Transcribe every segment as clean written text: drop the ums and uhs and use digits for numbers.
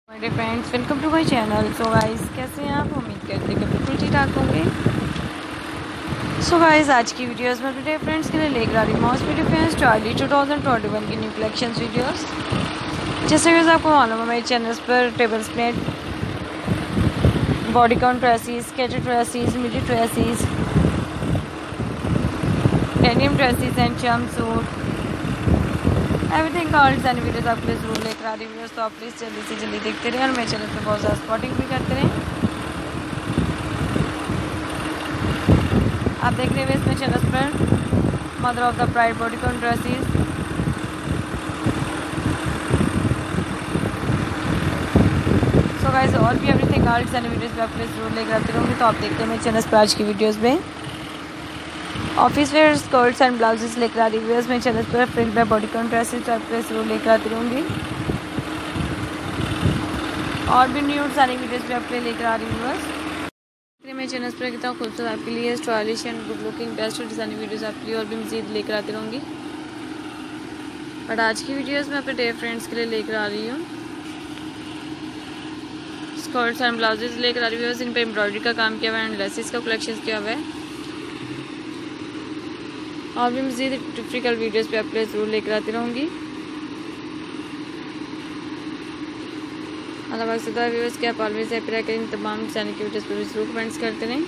मेरे friends, welcome to my channel. So guys, कैसे हैं आप? उम्मीद करते हैं कि बिल्कुल ठीक ठाक होंगे। सो गाइस, आज की वीडियोस में मेरे फ्रेंड्स के लिए लेकर आ रही हूँ मॉस वीडियो फ्रेंड्स ट्रॉली 2021 की न्यू कलेक्शंस वीडियोस। जैसे कि आपको मालूम है, मेरे चैनल्स पर table spread, body count dresses, skater dresses, midi dresses, denim dresses and jumpsuit, everything calls and videos आपके लिए जरूर लेकर आ रही वीडियोस। तो आप प्लीज़ जल्दी से जल्दी देखते रहें और मेरे चैनल पर बहुत ज़्यादा सपोर्टिंग भी करते रहें। आप देख रहे हैं इसमें चैनल पर mother of the pride bodycon dresses, so guys और भी एवरीथिंग कॉल्स एंड वीडियोस भी आपके लिए जरूर लेकर आती रहूँगी। तो आप देखते हैं मेरे चैनल पर आज की वीडियोज़ में office wear skirts and blouses लेकर आ रही वीडियोस में चैनल पर print by bodycon dresses आपके जरूर लेकर आती रहूँगी। और भी न्यू सारी वीडियोस भी आपके लिए लेकर आ रही हूँ। मेरे चैनल पर कितना खूबसूरत आपके लिए stylish and good looking best designing videos आपके लिए और भी मज़ीद लेकर आती रहूँगी। बट आज की वीडियोस मैं अपने डे फ्रेंड्स के लिए लेकर आ रही हूँ स्कर्ट्स एंड ब्लाउजेस लेकर आ रही हूँ। इन पर एम्ब्रॉयडरी का काम किया हुआ है एंड लेसेस का कलेक्शन किया हुआ है। और भी मज़ीद डिफिकल्ट वीडियोस भी आपके लिए ज़रूर लेकर आती रहूँगी। अल्लाह व्यूअर्स के आप ऑलवेज हैप्पी रहकर इन तमाम चैनल की वीडियोस पर भी ज़रूर कमेंट्स करते रहें।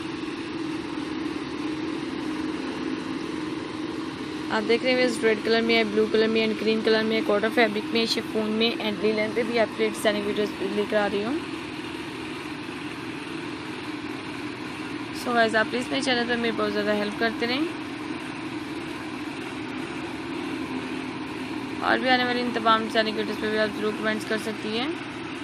आप देख रहे हैं रेड कलर में है, ब्लू कलर में एंड ग्रीन कलर में, कॉटन फैब्रिक में, शिफॉन में एंड लीलन पे भी आपके लिए चैनल वीडियोस लेकर आ रही हूँ। सो गाइस, आप प्लीज़ मेरे चैनल पर मेरी बहुत ज़्यादा हेल्प करते रहें और भी आने वाली इन तमाम चैनल की वीडियोस पर भी आप ज़रूर कमेंट्स कर सकती हैं।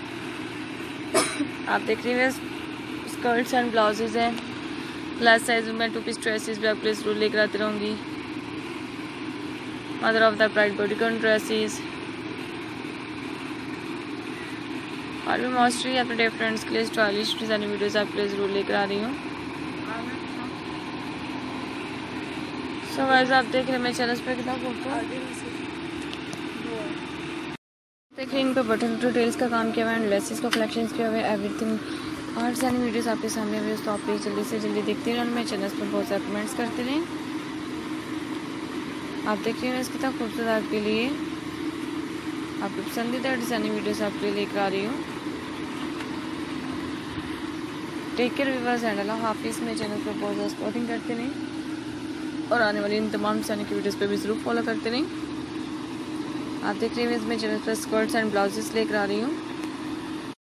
आप देख रहे हैं स्कर्ट्स एंड ब्लाउजेज हैं प्लस साइज में, 2 पीस ड्रेसेस भी आपके लिए जरूर लेकर आती रहूँगी। Mother of the pride bodycon dresses और भी मोस्टली अपने डे फ्रेंड्स के लिए स्टाइलिश डिज़ाइनिंग वीडियोस आपके लिए ज़रूर लेकर आ रही हूँ। सो गाइस, आप देख रहे हैं मेरे चैनल पर कितना देखिए इन पर बटन डिटेल्स का काम किया हुआ है, लेसेस का कलेक्शन किया हुआ है, एवरीथिंग और सारी वीडियोस आपके सामने हुई। तो आप प्लीज़ जल्दी से जल्दी देखते रहें और मेरे चैनल पर बहुत सारे कमेंट्स करते रहें। आप देखिए मैं कितना खूबसूरत आपके लिए आपकी पसंदीदा डिज़ाइनिंग वीडियोस आपके लिए लेकर आ रही हूँ। टेक केयर व्यूअर्स एंड अल्लाह हाफिज़। मेरे चैनल पर बहुत ज़्यादा सपोर्टिंग करते रहें और आने वाली इन तमाम चैनल की वीडियोस पर भी ज़रूर फॉलो करते रहें। आप देख रहे हैं इसमें चैनल पर स्कर्ट्स एंड ब्लाउजेस लेकर आ रही हूँ।